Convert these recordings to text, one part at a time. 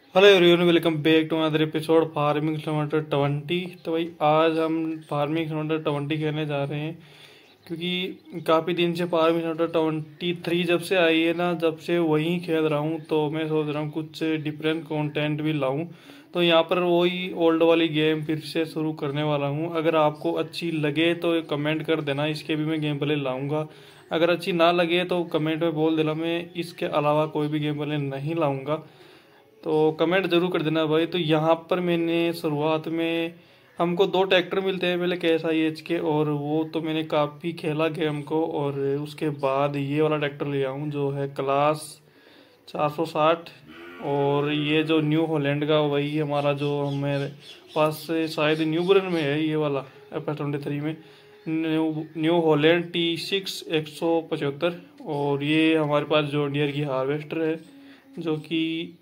Hello everyone, welcome back to another episode farming simulator 20। तो भाई आज हम फार्मिंग सिमुलेटर 20 खेलने जा रहे हैं क्योंकि काफ़ी दिन से फार्मिंग सिमुलेटर 23 जब से आई है ना, जब से वही खेल रहा हूँ। तो मैं सोच रहा हूँ कुछ डिफरेंट कंटेंट भी लाऊं। तो यहाँ पर वही ओल्ड वाली गेम फिर से शुरू करने वाला हूँ। अगर आपको अच्छी लगे तो कमेंट कर देना, इसके भी मैं गेम प्ले लाऊंगा। अगर अच्छी ना लगे तो कमेंट में बोल देना, मैं इसके अलावा कोई भी गेम प्ले नहीं लाऊंगा। तो कमेंट जरूर कर देना भाई। तो यहाँ पर मैंने शुरुआत में हमको दो ट्रैक्टर मिलते हैं, पहले KSIH के, और वो तो मैंने काफ़ी खेला गेम को। और उसके बाद ये वाला ट्रैक्टर ले आऊँ जो है क्लास 460। और ये जो न्यू हॉलैंड का, वही हमारा जो हमारे पास से शायद न्यू ब्रन में है, ये वाला FS23 में न्यू हॉलैंड T6 175। और ये हमारे पास जॉन डियर की हार्वेस्टर है जो कि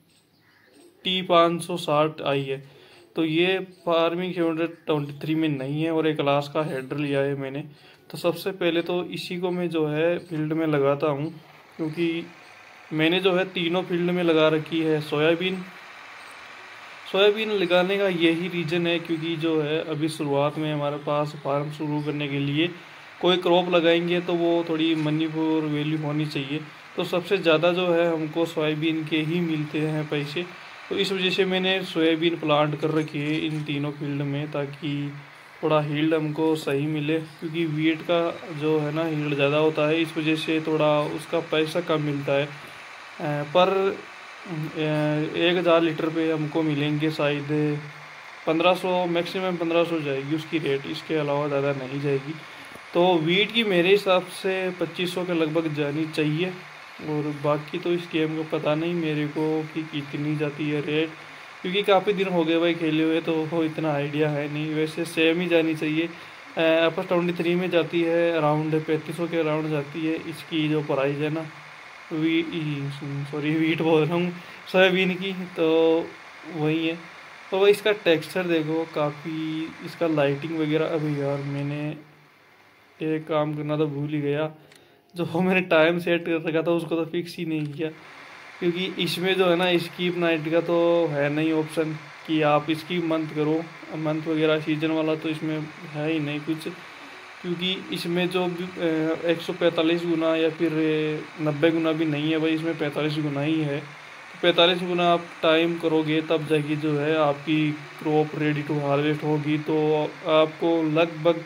T560 आई है। तो ये फार्मिंग 723 में नहीं है, और एक क्लास का हेडर लिया है मैंने। तो सबसे पहले तो इसी को मैं जो है फील्ड में लगाता हूँ, क्योंकि मैंने जो है तीनों फील्ड में लगा रखी है सोयाबीन। सोयाबीन लगाने का यही रीज़न है क्योंकि जो है अभी शुरुआत में हमारे पास फार्म शुरू करने के लिए कोई क्रॉप लगाएंगे तो वो थोड़ी मनी फॉर वैल्यू होनी चाहिए। तो सबसे ज़्यादा जो है हमको सोयाबीन के ही मिलते हैं पैसे। तो इस वजह से मैंने सोयाबीन प्लांट कर रखी है इन तीनों फील्ड में, ताकि थोड़ा हील्ड हमको सही मिले। क्योंकि वीट का जो है ना हील्ड ज़्यादा होता है, इस वजह से थोड़ा उसका पैसा कम मिलता है। पर 1,000 लीटर पे हमको मिलेंगे शायद 1500, मैक्सिमम 1500 जाएगी उसकी रेट, इसके अलावा ज़्यादा नहीं जाएगी। तो वीट की मेरे हिसाब से 2500 के लगभग जानी चाहिए। और बाकी तो इस गेम को पता नहीं मेरे को कि कितनी जाती है रेट, क्योंकि काफ़ी दिन हो गए भाई खेले हुए, तो वो इतना आइडिया है नहीं। वैसे सेम ही जानी चाहिए। FS23 में जाती है अराउंड 3500 के अराउंड जाती है इसकी जो प्राइस है ना। वी सॉरी, वीट बोल रहा हूँ, सोयाबीन की। तो वही है। तो भाई इसका टेक्सचर देखो, काफ़ी इसका लाइटिंग वगैरह। अभी यार मैंने एक काम करना तो भूल ही गया, जो मैंने टाइम सेट कर रखा था उसको तो फिक्स ही नहीं किया। क्योंकि इसमें जो है ना स्कीप नाइट का तो है नहीं ऑप्शन कि आप स्कीप मंथ करो, मंथ वगैरह सीजन वाला तो इसमें है ही नहीं कुछ। क्योंकि इसमें जो 145 गुना या फिर 90 गुना भी नहीं है भाई, इसमें 45 गुना ही है। तो 45 गुना आप टाइम करोगे तब जाके जो है आपकी क्रॉप रेडी टू हार्वेस्ट होगी। तो आपको लगभग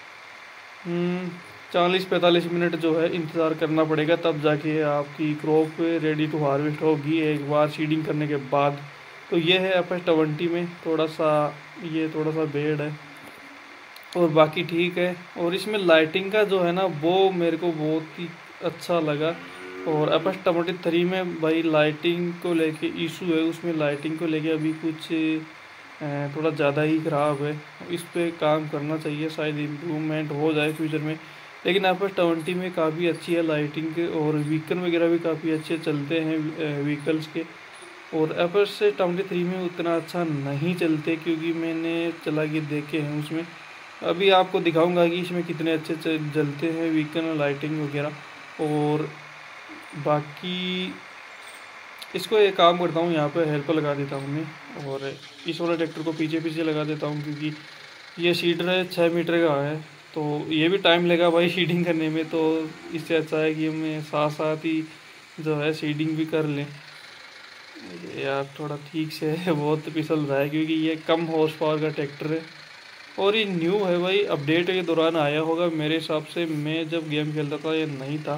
40-45 मिनट जो है इंतज़ार करना पड़ेगा, तब जाके आपकी क्रॉप रेडी टू हार्वेस्ट होगी एक बार सीडिंग करने के बाद। तो ये है FS20 में थोड़ा सा, ये थोड़ा सा बेड है, और बाकी ठीक है। और इसमें लाइटिंग का जो है ना वो मेरे को बहुत ही अच्छा लगा। और FS23 में भाई लाइटिंग को लेके इशू है, उसमें लाइटिंग को लेके अभी कुछ थोड़ा ज़्यादा ही ख़राब है। इस पे काम करना चाहिए, शायद इम्प्रूवमेंट हो जाए फ्यूचर में। लेकिन FS20 में काफ़ी अच्छी है लाइटिंग के, और व्हीकल वगैरह भी काफ़ी अच्छे चलते हैं व्हीकल्स के। और FS23 में उतना अच्छा नहीं चलते, क्योंकि मैंने चला के देखे हैं उसमें। अभी आपको दिखाऊंगा कि इसमें कितने अच्छे जलते हैं व्हीकल लाइटिंग वगैरह। और बाकी इसको एक काम करता हूँ, यहाँ पे हेल्पर लगा देता हूँ मैं, और इस वाले ट्रैक्टर को पीछे पीछे लगा देता हूँ, क्योंकि ये सीडर है 6 मीटर का है। तो ये भी टाइम लेगा भाई सीडिंग करने में। तो इससे अच्छा है कि हम साथ साथ ही जो है सीडिंग भी कर लें। यार थोड़ा ठीक से है, बहुत फिसल रहा है क्योंकि ये कम हॉर्स पावर का ट्रैक्टर है। और ये न्यू है भाई, अपडेट के दौरान आया होगा मेरे हिसाब से। मैं जब गेम खेलता था ये नहीं था।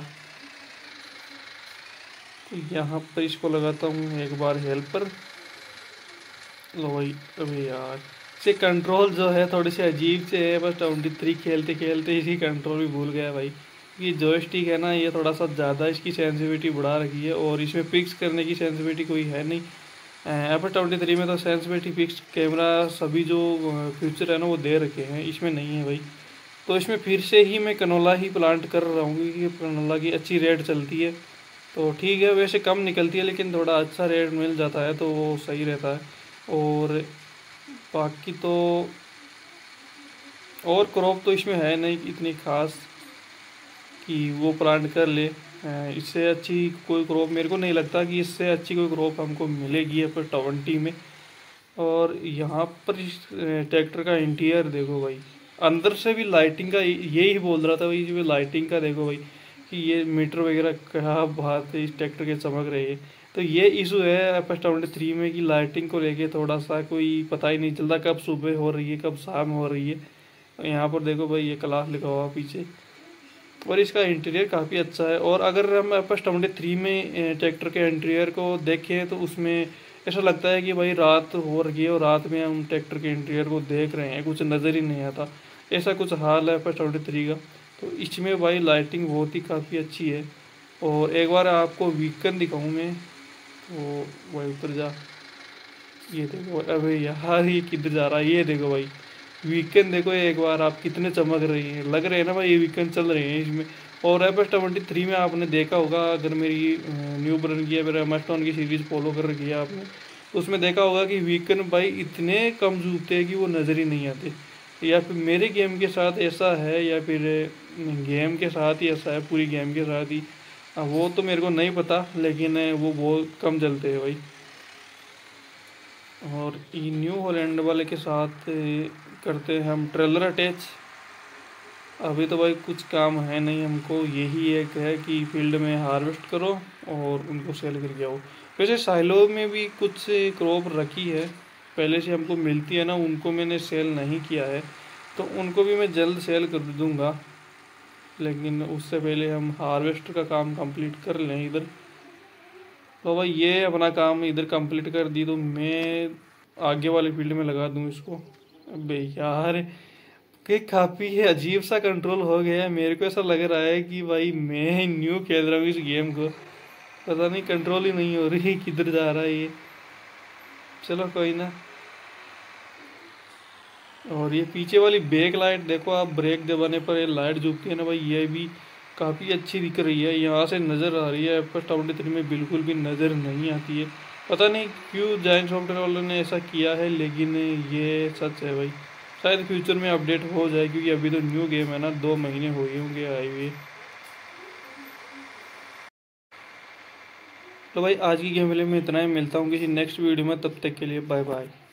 तो यहाँ पर इसको लगाता हूँ एक बार हेल्पर। लो भाई। अबे यार, इसके कंट्रोल जो है थोड़े से अजीब से है। बस 23 खेलते खेलते इसी कंट्रोल भी भूल गया भाई। ये जॉयस्टिक है ना, ये थोड़ा सा ज़्यादा इसकी सेंसिटिविटी बढ़ा रखी है, और इसमें फिक्स करने की सेंसिटिविटी कोई है नहीं। FS23 में तो सेंसिटिविटी फिक्स कैमरा सभी जो फीचर है ना वो दे रखे हैं, इसमें नहीं है भाई। तो इसमें फिर से ही मैं कनोला ही प्लांट कर रहा हूँ, क्योंकि कनोला की अच्छी रेट चलती है। तो ठीक है, वैसे कम निकलती है लेकिन थोड़ा अच्छा रेट मिल जाता है तो वो सही रहता है। और बाकी तो और क्रॉप तो इसमें है नहीं इतनी खास कि वो प्लांट कर ले। इससे अच्छी कोई क्रॉप मेरे को नहीं लगता कि इससे अच्छी कोई क्रॉप हमको मिलेगी FS20 में। और यहाँ पर इस ट्रैक्टर का इंटीरियर देखो भाई, अंदर से भी लाइटिंग का यही बोल रहा था भाई, जो लाइटिंग का देखो भाई कि ये मीटर वगैरह क्या बात है, इस ट्रैक्टर के चमक रहे हैं। तो ये इशू है FS23 में कि लाइटिंग को लेके थोड़ा सा कोई पता ही नहीं चलता कब सुबह हो रही है कब शाम हो रही है। यहाँ पर देखो भाई ये क्लास लिखा हुआ पीछे, और इसका इंटीरियर काफ़ी अच्छा है। और अगर हम FS23 में ट्रैक्टर के इंटीरियर को देखें तो उसमें ऐसा लगता है कि भाई रात हो रही है और रात में हम ट्रैक्टर के इंटीरियर को देख रहे हैं, कुछ नज़र ही नहीं आता। ऐसा कुछ हाल है FS23 का। तो इसमें भाई लाइटिंग बहुत ही काफ़ी अच्छी है। और एक बार आपको वीकन दिखाऊँ मैं, तो भाई ऊपर जा, ये देखो। अबे यार ये किधर जा रहा है, ये देखो भाई वीकेंड देखो एक बार आप कितने चमक रही हैं, लग रहे हैं ना भाई ये वीकेंड चल रहे हैं इसमें। और FS23 में आपने देखा होगा, अगर मेरी न्यू बर्न की या फिर एमास्टोन की सीरीज़ फॉलो कर रखी है आपने, तो उसमें देखा होगा कि वीकेंड भाई इतने कम जूते हैं कि वो नज़र ही नहीं आते। या फिर मेरे गेम के साथ ऐसा है या फिर गेम के साथ ही ऐसा है, पूरी गेम के साथ ही, वो तो मेरे को नहीं पता, लेकिन वो बहुत कम चलते हैं भाई। और ये न्यू हॉलैंड वाले के साथ करते हैं हम ट्रेलर अटैच। अभी तो भाई कुछ काम है नहीं हमको, यही एक है कि फील्ड में हार्वेस्ट करो और उनको सेल करके आओ। वैसे साइलो में भी कुछ क्रॉप रखी है पहले से हमको मिलती है ना, उनको मैंने सेल नहीं किया है, तो उनको भी मैं जल्द सेल कर दूंगा। लेकिन उससे पहले हम हार्वेस्ट का काम कंप्लीट कर लें इधर। तो भाई ये अपना काम इधर कंप्लीट कर दी तो मैं आगे वाले फील्ड में लगा दूं इसको। अबे यार कि काफ़ी है अजीब सा कंट्रोल हो गया है, मेरे को ऐसा लग रहा है कि भाई मैं न्यू खेल रहा हूँ इस गेम को, पता नहीं कंट्रोल ही नहीं हो रही किधर जा रहा है ये। चलो कोई ना। और ये पीछे वाली बैक लाइट देखो आप, ब्रेक दबाने पर ये लाइट जुबती है ना भाई, ये भी काफ़ी अच्छी दिख रही है, यहाँ से नज़र आ रही है। FS23 में बिल्कुल भी नज़र नहीं आती है, पता नहीं क्यों जायंट सॉफ्टवेयर वालों ने ऐसा किया है, लेकिन ये सच है भाई। शायद फ्यूचर में अपडेट हो जाए, क्योंकि अभी तो न्यू गेम है ना, 2 महीने हो ही होंगे आए हुए। तो भाई आज की गेम प्ले में इतना ही, मिलता हूँ किसी नेक्स्ट वीडियो में, तब तक के लिए बाय बाय।